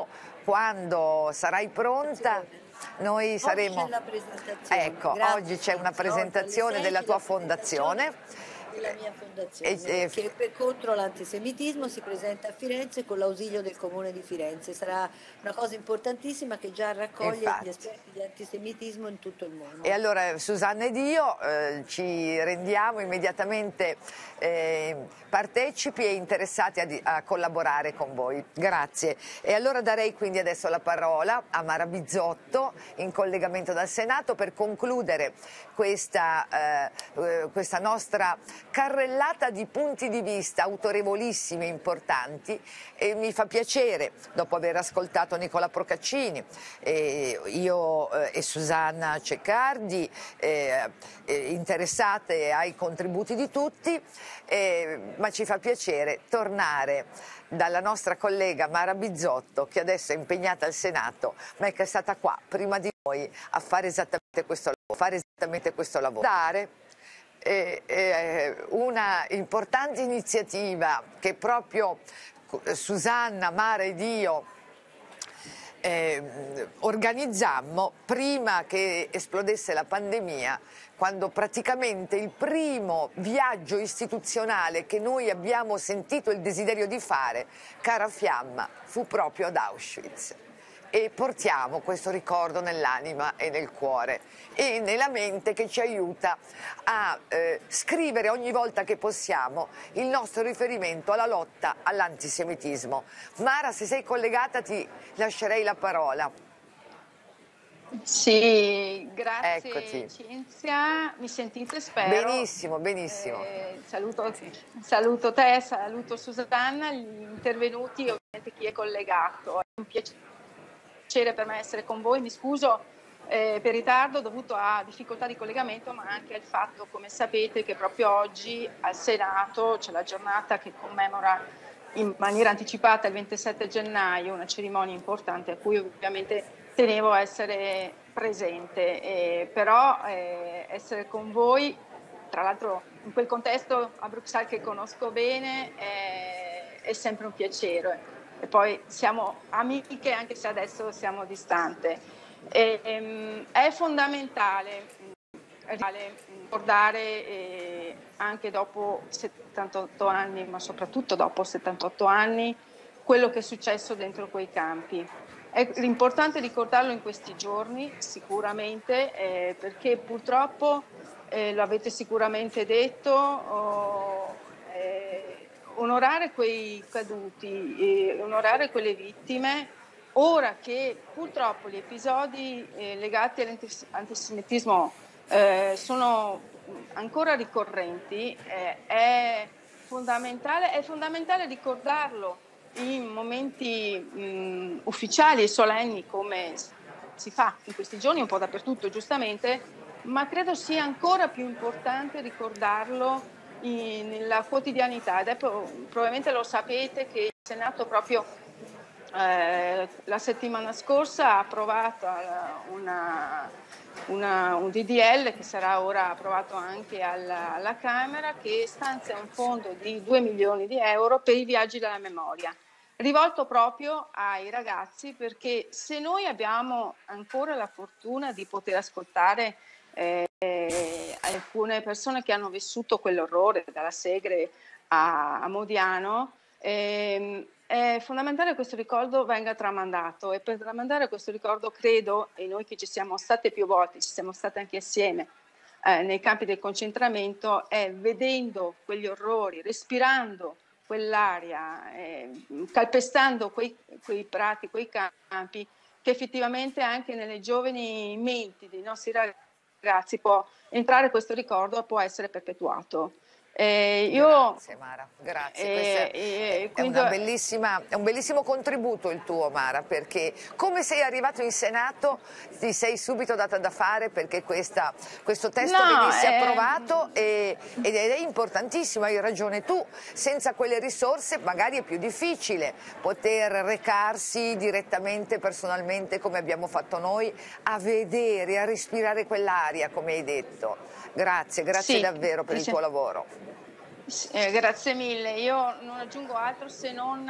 Speaker 1: Quando sarai pronta noi saremo...
Speaker 5: Oggi c'è la presentazione.
Speaker 1: Ecco,
Speaker 5: Grazie,
Speaker 1: oggi c'è una
Speaker 5: Cinzia.
Speaker 1: presentazione
Speaker 5: Oggi alle
Speaker 1: della
Speaker 5: sei
Speaker 1: tua
Speaker 5: c'è la presentazione
Speaker 1: fondazione.
Speaker 5: della mia fondazione,
Speaker 1: E- e-
Speaker 5: che per contro l'antisemitismo si presenta a Firenze con l'ausilio del Comune di Firenze. Sarà una cosa importantissima che già raccoglie
Speaker 1: Infatti.
Speaker 5: gli esperti di antisemitismo in tutto il mondo.
Speaker 1: E allora Susanna ed io eh, ci rendiamo immediatamente eh, partecipi e interessati a, di- a collaborare con voi. Grazie. E allora darei quindi adesso la parola a Mara Bizzotto, in collegamento dal Senato, per concludere questa, eh, questa nostra carrellata di punti di vista autorevolissimi e importanti. E mi fa piacere, dopo aver ascoltato Nicola Procaccini, eh, io eh, e Susanna Ceccardi, eh, eh, interessate ai contributi di tutti, eh, ma ci fa piacere tornare dalla nostra collega Mara Bizzotto, che adesso è impegnata al Senato, ma che è stata qua prima di noi a fare esattamente questo lavoro. Fare esattamente questo lavoro. Dare eh, eh, una importante iniziativa che proprio Susanna, Mara ed io Eh, organizzammo prima che esplodesse la pandemia, quando praticamente il primo viaggio istituzionale che noi abbiamo sentito il desiderio di fare, cara fiamma, fu proprio ad Auschwitz. E portiamo questo ricordo nell'anima e nel cuore e nella mente, che ci aiuta a eh, scrivere ogni volta che possiamo il nostro riferimento alla lotta all'antisemitismo. Mara, se sei collegata ti lascerei la parola.
Speaker 6: Sì, grazie.
Speaker 1: Eccoti.
Speaker 6: Cinzia, mi sentite, spero?
Speaker 1: Benissimo, benissimo.
Speaker 6: Eh, saluto, saluto te, saluto Susanna, gli intervenuti e ovviamente chi è collegato. È un piacere per me essere con voi, mi scuso eh, per ritardo dovuto a difficoltà di collegamento, ma anche al fatto, come sapete, che proprio oggi al Senato c'è la giornata che commemora in maniera anticipata il ventisette gennaio una cerimonia importante a cui ovviamente tenevo a essere presente, eh, però eh, essere con voi, tra l'altro in quel contesto a Bruxelles che conosco bene, eh, è sempre un piacere. E poi siamo amiche anche se adesso siamo distante. E, ehm, è fondamentale ricordare eh, anche dopo settantotto anni, ma soprattutto dopo settantotto anni, quello che è successo dentro quei campi. È importante ricordarlo in questi giorni, sicuramente, eh, perché purtroppo, eh, lo avete sicuramente detto, oh, eh, onorare quei caduti, eh, onorare quelle vittime, ora che purtroppo gli episodi eh, legati all'antisemitismo eh, sono ancora ricorrenti, eh, è fondamentale, è fondamentale ricordarlo in momenti mh, ufficiali e solenni come si fa in questi giorni un po' dappertutto, giustamente, ma credo sia ancora più importante ricordarlo in, nella quotidianità. Ed è, probabilmente lo sapete che il Senato proprio eh, la settimana scorsa ha approvato una, una, un D D L che sarà ora approvato anche alla, alla Camera, che stanzia un fondo di due milioni di euro per i viaggi della memoria, rivolto proprio ai ragazzi, perché se noi abbiamo ancora la fortuna di poter ascoltare eh, alcune persone che hanno vissuto quell'orrore dalla Segre a, a Modiano, ehm, è fondamentale che questo ricordo venga tramandato, e per tramandare questo ricordo credo, e noi che ci siamo state più volte, ci siamo state anche assieme eh, nei campi del concentramento, è vedendo quegli orrori, respirando quell'aria, eh, calpestando quei, quei prati, quei campi, che effettivamente anche nelle giovani menti dei nostri ragazzi può entrare questo ricordo e può essere perpetuato. Eh, io,
Speaker 1: grazie Mara, grazie.
Speaker 6: Eh,
Speaker 1: è,
Speaker 6: eh,
Speaker 1: è,
Speaker 6: quindi,
Speaker 1: una bellissima, è un bellissimo contributo il tuo, Mara, perché come sei arrivato in Senato ti sei subito data da fare perché questa, questo testo
Speaker 6: no,
Speaker 1: venisse
Speaker 6: eh,
Speaker 1: approvato e, ed è importantissimo, hai ragione tu, senza quelle risorse magari è più difficile poter recarsi direttamente, personalmente, come abbiamo fatto noi, a vedere, a respirare quell'aria, come hai detto. Grazie, grazie
Speaker 6: sì,
Speaker 1: davvero per
Speaker 6: sì,
Speaker 1: il
Speaker 6: sì.
Speaker 1: tuo lavoro.
Speaker 6: Eh, grazie mille, io non aggiungo altro se non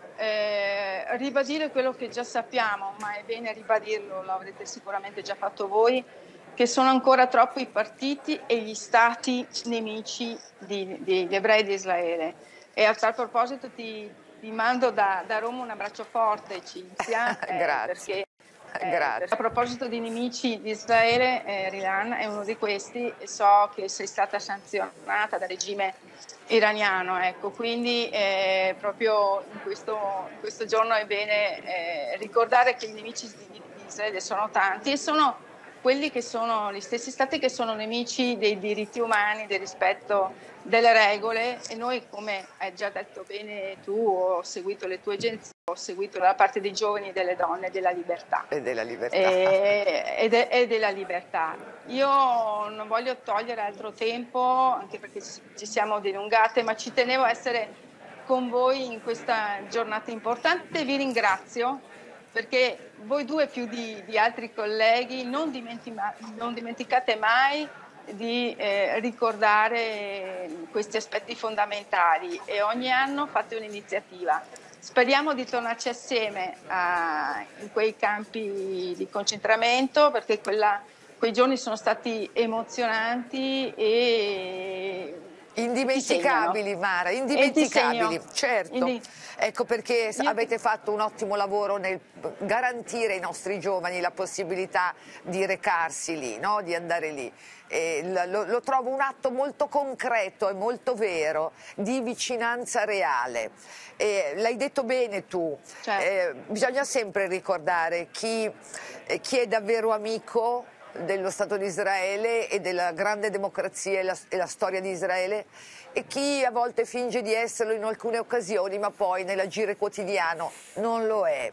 Speaker 6: eh, ribadire quello che già sappiamo, ma è bene ribadirlo, lo avrete sicuramente già fatto voi, che sono ancora troppo i partiti e gli stati nemici di, di, di ebrei di Israele. E a tal proposito ti, ti mando da, da Roma un abbraccio forte, Cinzia, eh,
Speaker 1: grazie.
Speaker 6: perché Eh,
Speaker 1: Grazie.
Speaker 6: a proposito di nemici di Israele, eh, Rilan è uno di questi, e so che sei stata sanzionata dal regime iraniano, ecco, quindi eh, proprio in questo, in questo giorno è bene eh, ricordare che i nemici di, di Israele sono tanti, e sono quelli che sono gli stessi stati che sono nemici dei diritti umani, del rispetto delle regole, e noi, come hai già detto bene tu, ho seguito le tue agenzie, ho seguito la parte dei giovani e delle donne, della libertà.
Speaker 1: E della libertà.
Speaker 6: E, e, de, e della libertà. Io non voglio togliere altro tempo, anche perché ci, ci siamo dilungate, ma ci tenevo a essere con voi in questa giornata importante. Vi ringrazio, perché voi due più di, di altri colleghi non, dimentica, non dimenticate mai di eh, ricordare questi aspetti fondamentali e ogni anno fate un'iniziativa. Speriamo di tornarci assieme a, in quei campi di concentramento, perché quella, quei giorni sono stati emozionanti e
Speaker 1: indimenticabili, Mara, indimenticabili, certo.
Speaker 6: Indi...
Speaker 1: Ecco perché
Speaker 6: Io...
Speaker 1: avete fatto un ottimo lavoro nel garantire ai nostri giovani la possibilità di recarsi lì, no? Di andare lì. E lo, lo trovo un atto molto concreto e molto vero di vicinanza reale. E l'hai detto bene tu,
Speaker 6: certo.
Speaker 1: eh, bisogna sempre ricordare chi, eh, chi è davvero amico dello Stato di Israele e della grande democrazia e la, e la storia di Israele, e chi a volte finge di esserlo in alcune occasioni ma poi nell'agire quotidiano non lo è,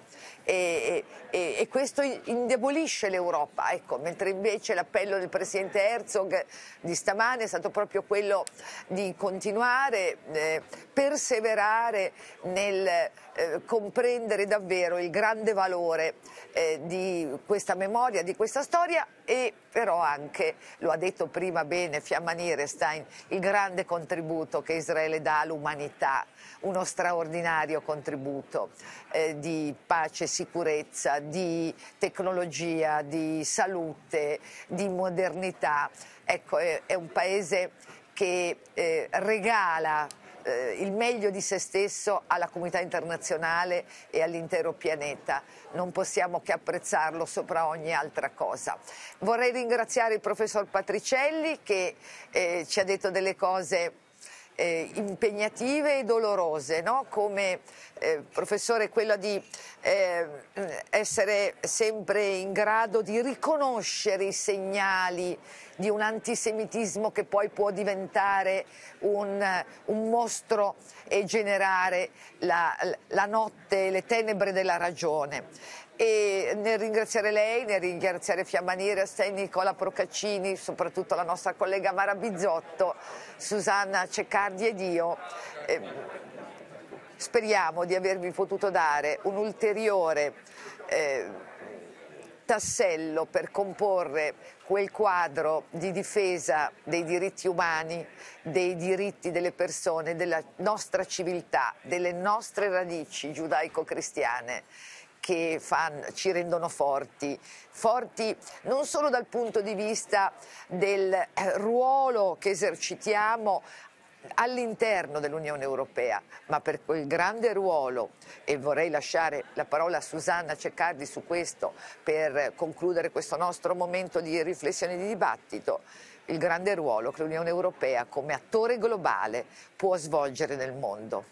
Speaker 1: e, e, e questo indebolisce l'Europa, ecco, mentre invece l'appello del Presidente Herzog di stamane è stato proprio quello di continuare, eh, perseverare nel eh, comprendere davvero il grande valore eh, di questa memoria, di questa storia, e però anche, lo ha detto prima bene Fiamma Nierestein, il grande contributo che Israele dà all'umanità, uno straordinario contributo eh, di pace, sicurezza, di tecnologia, di salute, di modernità. Ecco, è, è un paese che eh, regala eh, il meglio di se stesso alla comunità internazionale e all'intero pianeta. Non possiamo che apprezzarlo sopra ogni altra cosa. Vorrei ringraziare il professor Patricielli che eh, ci ha detto delle cose Eh, impegnative e dolorose, no? Come eh, professore, quella di eh, essere sempre in grado di riconoscere i segnali di un antisemitismo che poi può diventare un, un mostro e generare la, la notte, le tenebre della ragione. E nel ringraziare lei, nel ringraziare Fiamma Nierestein, Nicola Procaccini, soprattutto la nostra collega Mara Bizzotto, Susanna Ceccardi ed io, eh, speriamo di avervi potuto dare un ulteriore eh, tassello per comporre quel quadro di difesa dei diritti umani, dei diritti delle persone, della nostra civiltà, delle nostre radici giudaico-cristiane, che fan, ci rendono forti, forti non solo dal punto di vista del ruolo che esercitiamo all'interno dell'Unione Europea, ma per quel grande ruolo, e vorrei lasciare la parola a Susanna Ceccardi su questo per concludere questo nostro momento di riflessione e di dibattito, il grande ruolo che l'Unione Europea come attore globale può svolgere nel mondo.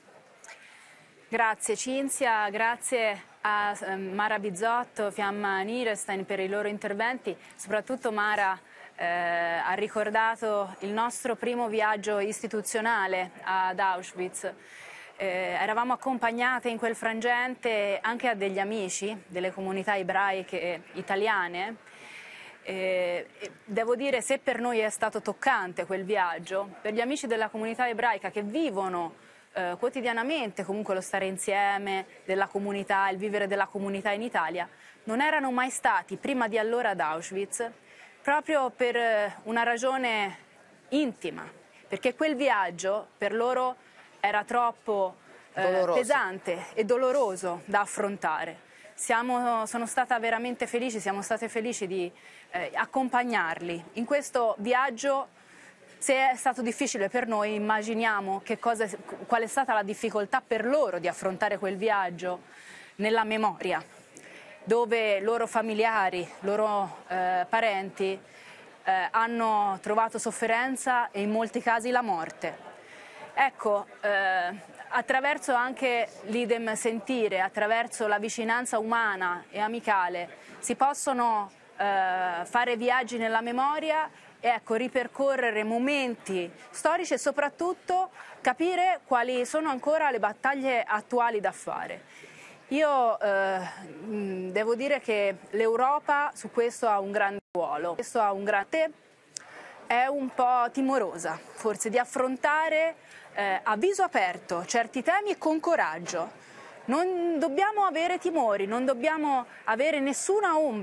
Speaker 4: Grazie Cinzia, grazie a Mara Bizzotto, Fiamma Nierestein per i loro interventi, soprattutto Mara eh, ha ricordato il nostro primo viaggio istituzionale ad Auschwitz. Eh, eravamo accompagnate in quel frangente anche a degli amici delle comunità ebraiche italiane. Eh, devo dire, se per noi è stato toccante quel viaggio, per gli amici della comunità ebraica che vivono Eh, quotidianamente comunque lo stare insieme della comunità, il vivere della comunità in Italia, non erano mai stati prima di allora ad Auschwitz, proprio per eh, una ragione intima, perché quel viaggio per loro era troppo eh, pesante e doloroso da affrontare. Siamo, sono stata veramente felice, siamo state felici di eh, accompagnarli in questo viaggio. Se è stato difficile per noi, immaginiamo che cosa, qual è stata la difficoltà per loro di affrontare quel viaggio nella memoria, dove loro familiari, loro eh, parenti eh, hanno trovato sofferenza e in molti casi la morte. Ecco, eh, attraverso anche l'idem sentire, attraverso la vicinanza umana e amicale, si possono eh, fare viaggi nella memoria. Ecco, ripercorrere momenti storici e soprattutto capire quali sono ancora le battaglie attuali da fare. Io eh, devo dire che l'Europa su questo ha un grande ruolo, questo ha un grande, è un po' timorosa forse di affrontare eh, a viso aperto certi temi e con coraggio. Non dobbiamo avere timori, non dobbiamo avere nessuna ombra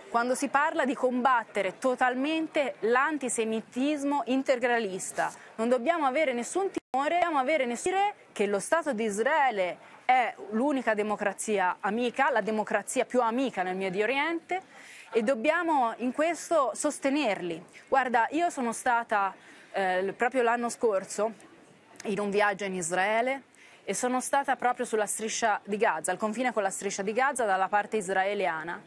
Speaker 4: quando si parla di combattere totalmente l'antisemitismo integralista. Non dobbiamo avere nessun timore, dobbiamo avere nessun timore che lo Stato di Israele è l'unica democrazia amica, la democrazia più amica nel Medio Oriente, e dobbiamo in questo sostenerli. Guarda, io sono stata eh, proprio l'anno scorso in un viaggio in Israele e sono stata proprio sulla striscia di Gaza, al confine con la striscia di Gaza dalla parte israeliana.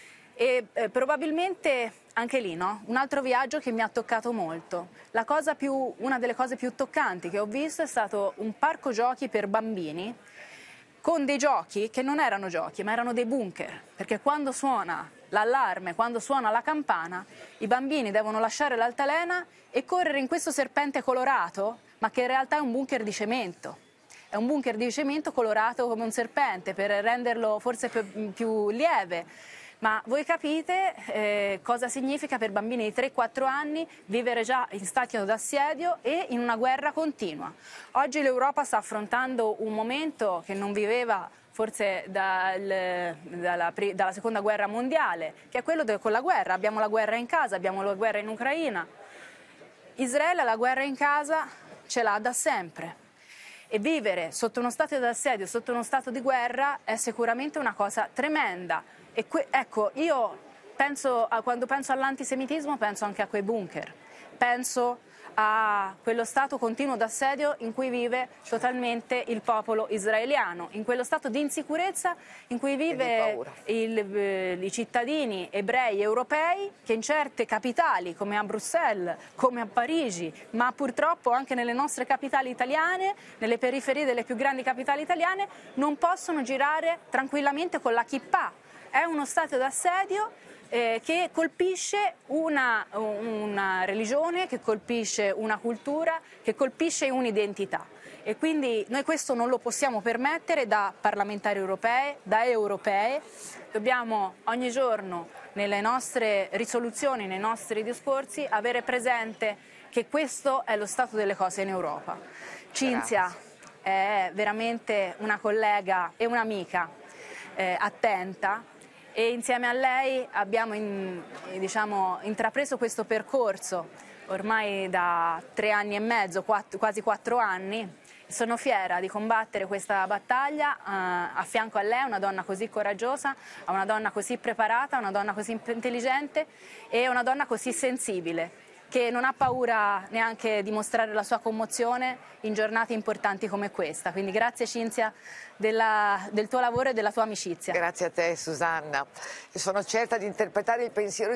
Speaker 4: E eh, probabilmente anche lì, no? Un altro viaggio che mi ha toccato molto. La cosa più, una delle cose più toccanti che ho visto è stato un parco giochi per bambini con dei giochi che non erano giochi, ma erano dei bunker, perché quando suona l'allarme, quando suona la campana, i bambini devono lasciare l'altalena e correre in questo serpente colorato, ma che in realtà è un bunker di cemento. È un bunker di cemento colorato come un serpente per renderlo forse più, più lieve. Ma voi capite eh, cosa significa per bambini di tre quattro anni vivere già in stato d'assedio e in una guerra continua. Oggi l'Europa sta affrontando un momento che non viveva forse dal, dalla, dalla seconda guerra mondiale, che è quello de, con la guerra. Abbiamo la guerra in casa, abbiamo la guerra in Ucraina. Israele la guerra in casa ce l'ha da sempre. E vivere sotto uno stato d'assedio, sotto uno stato di guerra è sicuramente una cosa tremenda. E que- ecco, io penso a, quando penso all'antisemitismo penso anche a quei bunker, penso a quello stato continuo d'assedio in cui vive totalmente il popolo israeliano, in quello stato di insicurezza in cui vive il, eh, i cittadini ebrei europei che in certe capitali come a Bruxelles, come a Parigi, ma purtroppo anche nelle nostre capitali italiane, nelle periferie delle più grandi capitali italiane, non possono girare tranquillamente con la kippah. È uno stato d'assedio eh, che colpisce una, una religione, che colpisce una cultura, che colpisce un'identità. E quindi noi questo non lo possiamo permettere da parlamentari europei, da europee. Dobbiamo ogni giorno nelle nostre risoluzioni, nei nostri discorsi, avere presente che questo è lo stato delle cose in Europa. Cinzia è veramente una collega e un'amica eh, attenta. E insieme a lei abbiamo in, diciamo, intrapreso questo percorso ormai da tre anni e mezzo, quattro, quasi quattro anni. Sono fiera di combattere questa battaglia uh, a fianco a lei, una donna così coraggiosa, una donna così preparata, una donna così intelligente e una donna così sensibile, che non ha paura neanche di mostrare la sua commozione in giornate importanti come questa. Quindi grazie Cinzia della, del tuo lavoro e della tua amicizia.
Speaker 1: Grazie a te Susanna. Io sono certa di interpretare il pensiero di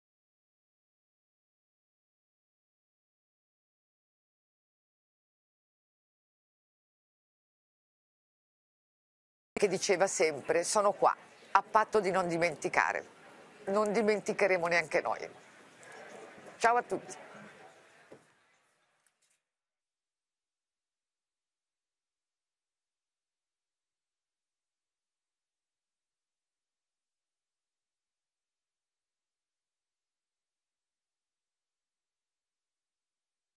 Speaker 1: che diceva sempre: sono qua, a patto di non dimenticare. Non dimenticheremo neanche noi. Ciao a tutti.